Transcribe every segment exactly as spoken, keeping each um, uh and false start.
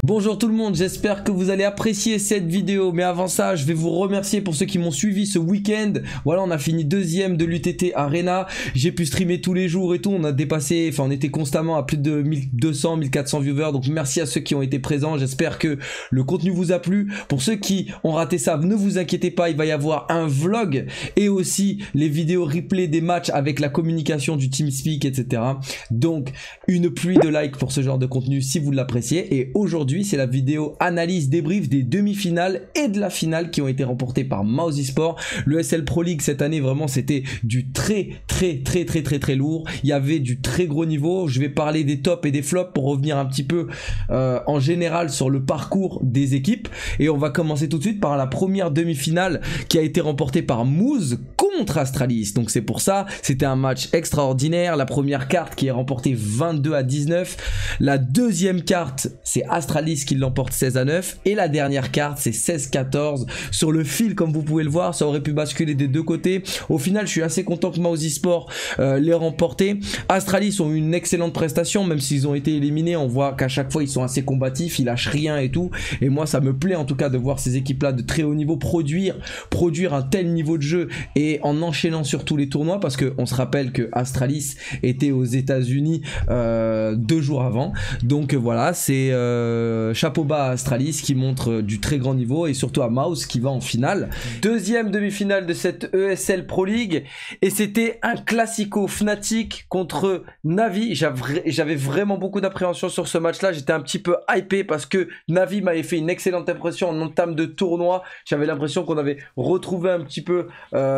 Bonjour tout le monde, j'espère que vous allez apprécier cette vidéo. Mais avant ça, je vais vous remercier pour ceux qui m'ont suivi ce week-end. Voilà, on a fini deuxième de l'U T T Arena. J'ai pu streamer tous les jours et tout. On a dépassé, enfin on était constamment à plus de mille deux cents, mille quatre cents viewers. Donc merci à ceux qui ont été présents. J'espère que le contenu vous a plu. Pour ceux qui ont raté ça, ne vous inquiétez pas, il va y avoir un vlog et aussi les vidéos replay des matchs avec la communication du TeamSpeak, et cetera. Donc une pluie de likes pour ce genre de contenu si vous l'appréciez. Et aujourd'hui, c'est la vidéo analyse débrief des demi-finales et de la finale qui ont été remportées par Mouse Esports. Le S L Pro League cette année, vraiment c'était du très très très très très très lourd. Il y avait du très gros niveau. Je vais parler des tops et des flops pour revenir un petit peu euh, en général sur le parcours des équipes. Et on va commencer tout de suite par la première demi-finale qui a été remportée par Moose contre Astralis. Donc c'est pour ça, c'était un match extraordinaire. La première carte qui est remportée vingt-deux à dix-neuf. La deuxième carte, c'est Astralis qui l'emporte seize à neuf. Et la dernière carte, c'est seize quatorze. Sur le fil, comme vous pouvez le voir, ça aurait pu basculer des deux côtés. Au final, je suis assez content que Mouse Esports euh, l'ait remporté. Astralis ont eu une excellente prestation, même s'ils ont été éliminés. On voit qu'à chaque fois, ils sont assez combatifs, ils lâchent rien et tout. Et moi, ça me plaît en tout cas de voir ces équipes-là de très haut niveau produire, produire un tel niveau de jeu et en enchaînant sur tous les tournois, parce qu'on se rappelle que Astralis était aux États-Unis euh, deux jours avant. Donc voilà, c'est euh, chapeau bas à Astralis qui montre du très grand niveau et surtout à Mouse qui va en finale. Deuxième demi-finale de cette E S L Pro League et c'était un classico Fnatic contre Navi. J'avais vraiment beaucoup d'appréhension sur ce match-là. J'étais un petit peu hypé parce que Navi m'avait fait une excellente impression en entame de tournoi. J'avais l'impression qu'on avait retrouvé un petit peu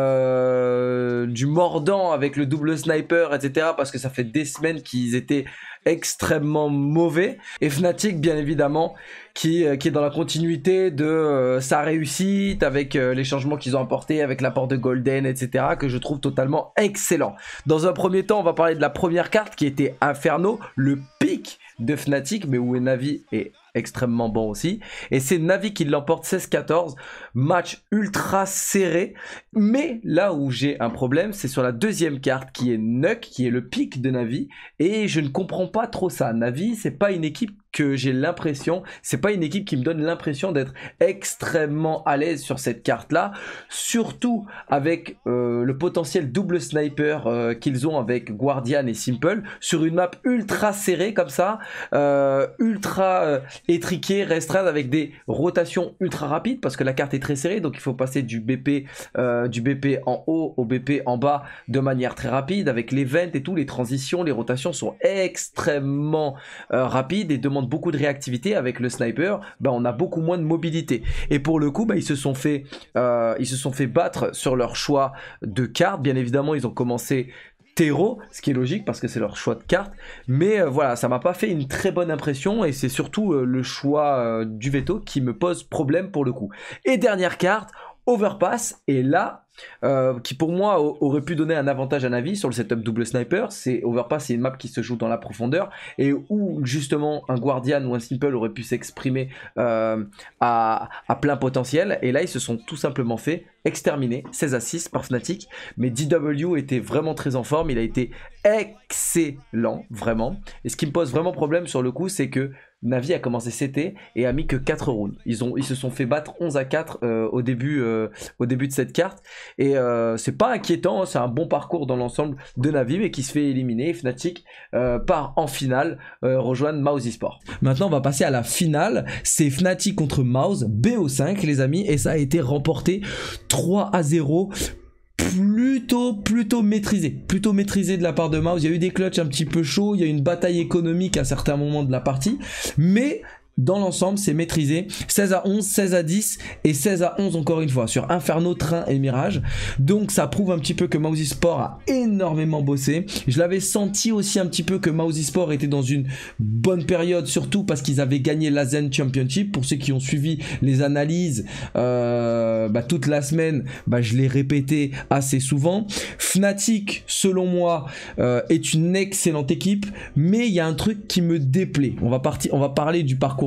euh, du mordant avec le double sniper, et cetera. Parce que ça fait des semaines qu'ils étaient extrêmement mauvais. Et Fnatic, bien évidemment, qui, qui est dans la continuité de euh, sa réussite avec euh, les changements qu'ils ont apportés, avec l'apport de Golden, et cetera, que je trouve totalement excellent. Dans un premier temps, on va parler de la première carte qui était Inferno, le pic de Fnatic, mais où Navi est extrêmement bon aussi. Et c'est Navi qui l'emporte seize quatorze. Match ultra serré. Mais là où j'ai un problème, c'est sur la deuxième carte qui est Nuck, qui est le pic de Navi. Et je ne comprends pas trop ça. Navi, c'est pas une équipe que j'ai l'impression, c'est pas une équipe qui me donne l'impression d'être extrêmement à l'aise sur cette carte là, surtout avec euh, le potentiel double sniper euh, qu'ils ont avec Guardian et Simple sur une map ultra serrée comme ça, euh, ultra euh, étriquée, restreinte, avec des rotations ultra rapides parce que la carte est très serrée, donc il faut passer du B P euh, du B P en haut au B P en bas de manière très rapide avec les vents et tout, les transitions, les rotations sont extrêmement euh, rapides et demandent beaucoup de réactivité. Avec le sniper, bah, on a beaucoup moins de mobilité. Et pour le coup, bah, ils se sont fait, euh, ils se sont fait battre sur leur choix de carte. Bien évidemment, ils ont commencé terreau, ce qui est logique parce que c'est leur choix de carte. Mais euh, voilà, ça m'a pas fait une très bonne impression et c'est surtout euh, le choix euh, du veto qui me pose problème pour le coup. Et dernière carte, Overpass. Et là, Euh, qui pour moi aurait pu donner un avantage à Navi sur le setup double sniper. C'est Overpass, c'est une map qui se joue dans la profondeur et où justement un Guardian ou un Simple aurait pu s'exprimer euh, à, à plein potentiel. Et là ils se sont tout simplement fait exterminer seize à six par Fnatic. Mais D W était vraiment très en forme, il a été excellent vraiment. Et ce qui me pose vraiment problème sur le coup, c'est que Navi a commencé C T et a mis que quatre rounds. Ils, ont, ils se sont fait battre onze à quatre euh, au, début, euh, au début de cette carte. Et euh, c'est pas inquiétant, c'est un bon parcours dans l'ensemble de Navi, mais qui se fait éliminer. Fnatic euh, part en finale, euh, rejoindre Mouse Esports. Maintenant, on va passer à la finale. C'est Fnatic contre Mouse, B O cinq, les amis, et ça a été remporté trois à zéro. Plutôt, plutôt maîtrisé, plutôt maîtrisé de la part de Mouse. Il y a eu des clutches un petit peu chauds, il y a eu une bataille économique à certains moments de la partie, mais dans l'ensemble, c'est maîtrisé. seize à onze, seize à dix et seize à onze encore une fois sur Inferno, Train et Mirage. Donc ça prouve un petit peu que Mouse Esports a énormément bossé. Je l'avais senti aussi un petit peu que Mouse Esports était dans une bonne période, surtout parce qu'ils avaient gagné l'Azen Championship. Pour ceux qui ont suivi les analyses euh, bah, toute la semaine, bah, je l'ai répété assez souvent. Fnatic, selon moi, euh, est une excellente équipe, mais il y a un truc qui me déplaît. On va, partir, on va parler du parcours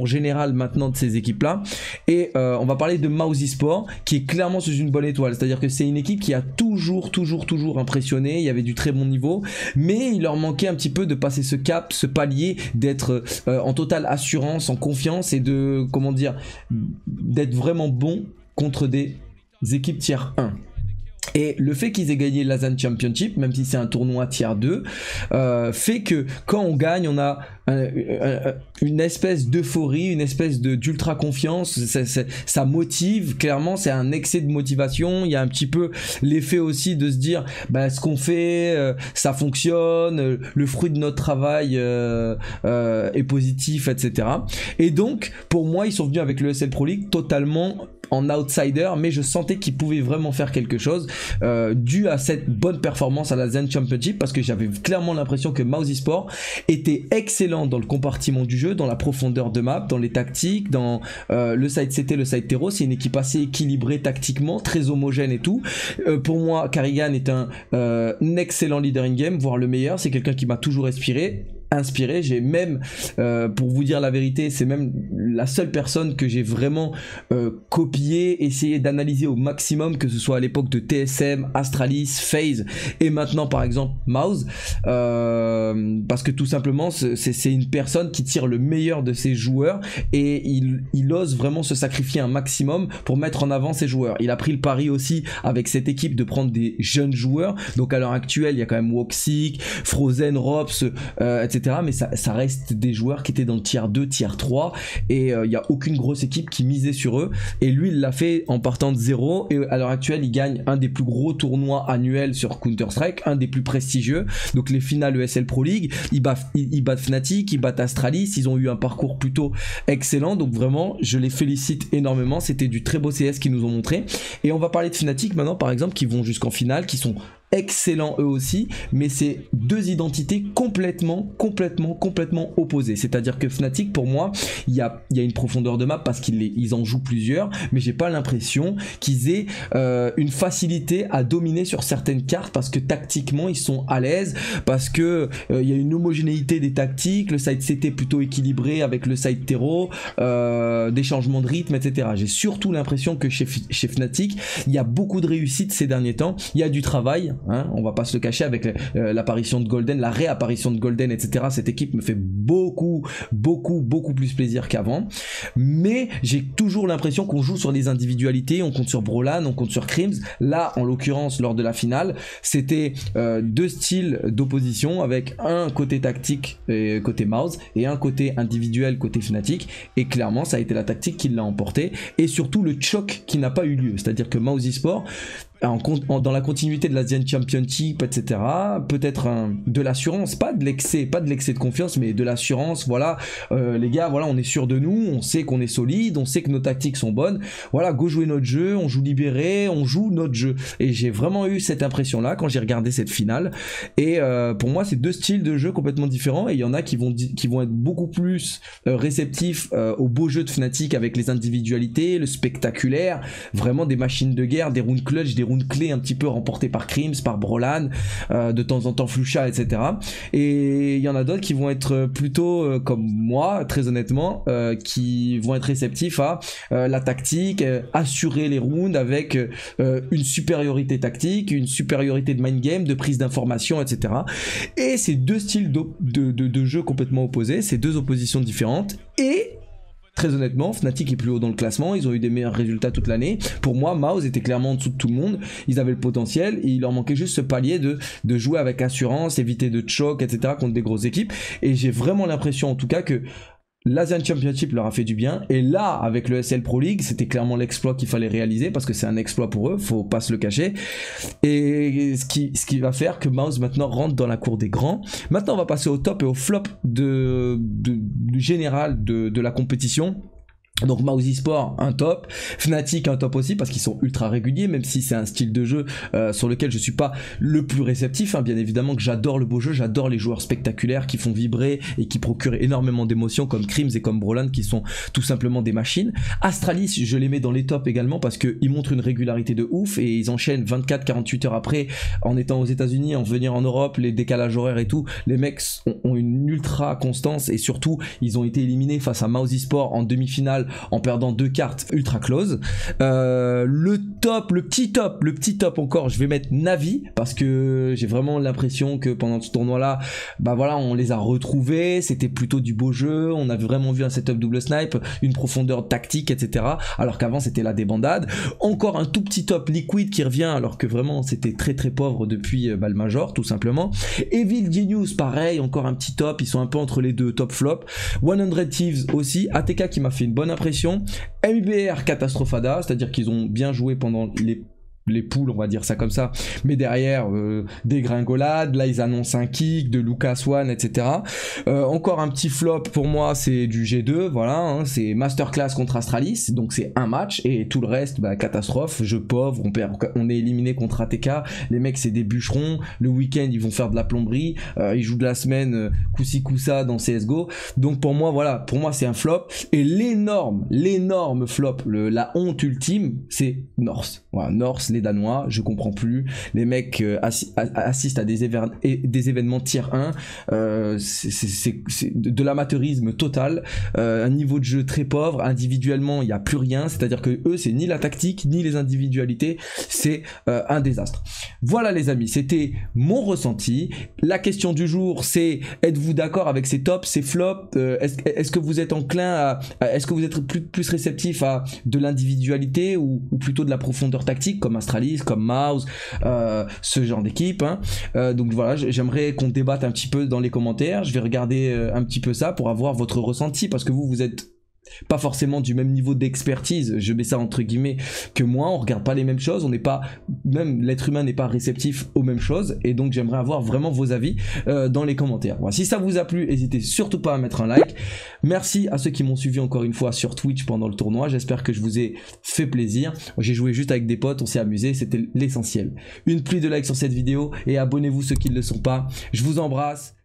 parcours général maintenant de ces équipes-là. Et euh, on va parler de Mouse Esport, qui est clairement sous une bonne étoile. C'est-à-dire que c'est une équipe qui a toujours, toujours, toujours impressionné. Il y avait du très bon niveau, mais il leur manquait un petit peu de passer ce cap, ce palier, d'être euh, en totale assurance, en confiance et de, comment dire, d'être vraiment bon contre des équipes tiers un. Et le fait qu'ils aient gagné l'A S A N Championship, même si c'est un tournoi tiers deux, euh, fait que quand on gagne, on a un, un, une espèce d'euphorie, une espèce d'ultra confiance, ça, ça, ça motive, clairement c'est un excès de motivation. Il y a un petit peu l'effet aussi de se dire, bah, ce qu'on fait, euh, ça fonctionne, euh, le fruit de notre travail euh, euh, est positif, et cetera. Et donc, pour moi, ils sont venus avec le E S L Pro League totalement en outsider, mais je sentais qu'ils pouvaient vraiment faire quelque chose euh, dû à cette bonne performance à la A S A N Championship, parce que j'avais clairement l'impression que Mouse Esport était excellent dans le compartiment du jeu, dans la profondeur de map, dans les tactiques, dans euh, le side C T, le side terreau. C'est une équipe assez équilibrée tactiquement, très homogène et tout. Euh, pour moi, Karrigan est un, euh, un excellent leader in-game, voire le meilleur. C'est quelqu'un qui m'a toujours inspiré. inspiré, j'ai même, euh, pour vous dire la vérité, c'est même la seule personne que j'ai vraiment euh, copié, essayé d'analyser au maximum, que ce soit à l'époque de T S M, Astralis, FaZe et maintenant par exemple Mouse, euh, parce que tout simplement c'est une personne qui tire le meilleur de ses joueurs et il, il ose vraiment se sacrifier un maximum pour mettre en avant ses joueurs. Il a pris le pari aussi avec cette équipe de prendre des jeunes joueurs, donc à l'heure actuelle il y a quand même Woxic, Frozen, Rops, euh, et cetera. Mais ça, ça reste des joueurs qui étaient dans le tier deux, tier trois et il euh, n'y a aucune grosse équipe qui misait sur eux, et lui il l'a fait en partant de zéro, et à l'heure actuelle il gagne un des plus gros tournois annuels sur Counter-Strike, un des plus prestigieux, donc les finales E S L Pro League, ils battent, ils, ils battent Fnatic, ils battent Astralis, ils ont eu un parcours plutôt excellent, donc vraiment je les félicite énormément. C'était du très beau C S qu'ils nous ont montré, et on va parler de Fnatic maintenant par exemple, qui vont jusqu'en finale, qui sont excellents eux aussi, mais c'est deux identités complètement, complètement, complètement opposées. C'est-à-dire que Fnatic, pour moi, il y a, y a une profondeur de map parce qu'ils ils en jouent plusieurs, mais j'ai pas l'impression qu'ils aient euh, une facilité à dominer sur certaines cartes, parce que tactiquement ils sont à l'aise, parce que il euh, y a une homogénéité des tactiques, le side C T plutôt équilibré avec le side terreau, euh, des changements de rythme, et cetera. J'ai surtout l'impression que chez, chez Fnatic, il y a beaucoup de réussite ces derniers temps, il y a du travail. Hein, on va pas se le cacher avec euh, l'apparition de Golden, la réapparition de Golden, et cetera. Cette équipe me fait beaucoup, beaucoup, beaucoup plus plaisir qu'avant. Mais j'ai toujours l'impression qu'on joue sur des individualités. On compte sur Brolan, on compte sur Crims. Là, en l'occurrence, lors de la finale, c'était euh, deux styles d'opposition, avec un côté tactique et côté Mouse et un côté individuel côté Fnatic. Et clairement, ça a été la tactique qui l'a emporté, et surtout le choc qui n'a pas eu lieu. C'est-à-dire que Mouse Esport, En, en, dans la continuité de l'A S A N Championship, et cetera. Peut-être un, de l'assurance, pas de l'excès, pas de l'excès de confiance, mais de l'assurance. Voilà, euh, les gars, voilà, on est sûr de nous, on sait qu'on est solide, on sait que nos tactiques sont bonnes. Voilà, go jouer notre jeu, on joue libéré, on joue notre jeu. Et j'ai vraiment eu cette impression-là quand j'ai regardé cette finale. Et euh, pour moi, c'est deux styles de jeu complètement différents. Et il y en a qui vont qui vont être beaucoup plus euh, réceptifs euh, au beau jeu de Fnatic avec les individualités, le spectaculaire, vraiment des machines de guerre, des rounds clutch, des clé un petit peu remporté par Crims, par Brolan, euh, de temps en temps Flusha, et cetera. Et il y en a d'autres qui vont être plutôt euh, comme moi, très honnêtement, euh, qui vont être réceptifs à euh, la tactique, euh, assurer les rounds avec euh, une supériorité tactique, une supériorité de mind game, de prise d'information, et cetera. Et c'est deux styles de, de, de, de jeu complètement opposés, c'est deux oppositions différentes, et très honnêtement, Fnatic est plus haut dans le classement, ils ont eu des meilleurs résultats toute l'année. Pour moi, Mouse était clairement en dessous de tout le monde, ils avaient le potentiel, et il leur manquait juste ce palier de, de jouer avec assurance, éviter de choc, et cetera contre des grosses équipes. Et j'ai vraiment l'impression en tout cas que l'A S A N Championship leur a fait du bien, et là avec le E S L Pro League c'était clairement l'exploit qu'il fallait réaliser, parce que c'est un exploit pour eux, faut pas se le cacher, et ce qui, ce qui va faire que Mouse maintenant rentre dans la cour des grands. Maintenant on va passer au top et au flop de, de, du général de, de la compétition. Donc Mouse Esport un top, Fnatic un top aussi parce qu'ils sont ultra réguliers, même si c'est un style de jeu euh, sur lequel je suis pas le plus réceptif, hein. Bien évidemment que j'adore le beau jeu, j'adore les joueurs spectaculaires qui font vibrer et qui procurent énormément d'émotions, comme Crims et comme Brolan, qui sont tout simplement des machines. Astralis, je les mets dans les tops également parce qu'ils montrent une régularité de ouf et ils enchaînent vingt-quatre à quarante-huit heures après, en étant aux États-Unis, en venir en Europe, les décalages horaires et tout, les mecs ont ont une ultra constance et surtout ils ont été éliminés face à Mousy Sport en demi-finale en perdant deux cartes ultra close. Euh, le top, le petit top, le petit top encore, je vais mettre Navi parce que j'ai vraiment l'impression que pendant ce tournoi là, bah voilà, on les a retrouvés, c'était plutôt du beau jeu, on avait vraiment vu un setup double snipe, une profondeur tactique, et cetera. Alors qu'avant c'était la débandade. Encore un tout petit top Liquid qui revient alors que vraiment c'était très très pauvre depuis bah, le Major tout simplement. Evil Genius pareil, encore un petit top, ils sont un peu entre les deux, top flop. cent Thieves aussi, A T K qui m'a fait une bonne impression, M B R Catastrophada, c'est-à-dire qu'ils ont bien joué pendant les les poules, on va dire ça comme ça, mais derrière euh, dégringolade, là ils annoncent un kick de Lucas One, et cetera. Euh, encore un petit flop pour moi, c'est du G deux, voilà, hein, c'est Masterclass contre Astralis, donc c'est un match, et tout le reste, bah, catastrophe, jeu pauvre, on perd, on est éliminé contre A T K, les mecs c'est des bûcherons, le week-end ils vont faire de la plomberie, euh, ils jouent de la semaine, euh, coussi coussa dans C S G O, donc pour moi, voilà, pour moi c'est un flop, et l'énorme, l'énorme flop, le, la honte ultime, c'est North, voilà, North, les Danois, je comprends plus, les mecs euh, assi assistent à des, événements, des événements tier un, euh, c'est de, de l'amateurisme total, euh, un niveau de jeu très pauvre, individuellement il n'y a plus rien, c'est à dire que eux c'est ni la tactique ni les individualités, c'est euh, un désastre. Voilà les amis, c'était mon ressenti. La question du jour c'est, êtes-vous d'accord avec ces tops, ces flops, euh, est-ce est-ce que vous êtes enclin à, à est-ce que vous êtes plus, plus réceptif à de l'individualité ou, ou plutôt de la profondeur tactique comme Astralis, comme Mouse, euh, ce genre d'équipe, hein. euh, donc voilà, j'aimerais qu'on débatte un petit peu dans les commentaires, je vais regarder euh, un petit peu ça pour avoir votre ressenti, parce que vous, vous êtes pas forcément du même niveau d'expertise, je mets ça entre guillemets, que moi, on regarde pas les mêmes choses, on n'est pas, même l'être humain n'est pas réceptif aux mêmes choses, et donc j'aimerais avoir vraiment vos avis euh, dans les commentaires. Voilà. Si ça vous a plu, n'hésitez surtout pas à mettre un like. Merci à ceux qui m'ont suivi encore une fois sur Twitch pendant le tournoi, j'espère que je vous ai fait plaisir. J'ai joué juste avec des potes, on s'est amusé, c'était l'essentiel. Une pluie de likes sur cette vidéo, et abonnez-vous ceux qui ne le sont pas. Je vous embrasse.